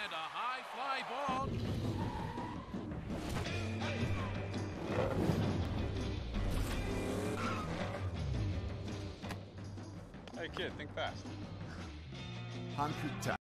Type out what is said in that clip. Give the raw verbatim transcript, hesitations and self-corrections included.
And a high fly ball. Hey kid, think fast. Hankook time.